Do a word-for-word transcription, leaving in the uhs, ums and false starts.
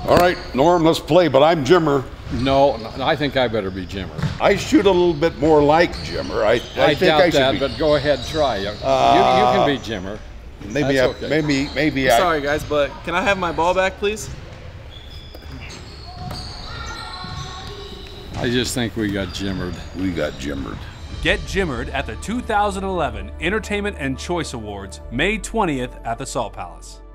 All right, Norm, let's play, but I'm Jimmer. No, I think I better be Jimmer. I shoot a little bit more like Jimmer. I, I, I think doubt I should that, be. but go ahead, try. You, Uh, you, you can be Jimmer. Maybe, That's I, okay. maybe, maybe. I, Sorry, guys, but can I have my ball back, please? I just think we got Jimmered. We got Jimmered. Get Jimmered at the two thousand eleven Entertainment and Choice Awards, May twentieth at the Salt Palace.